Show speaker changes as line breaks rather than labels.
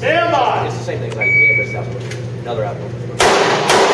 Stand by.
It's the same thing as I did, but it's outdoor. Another outdoor.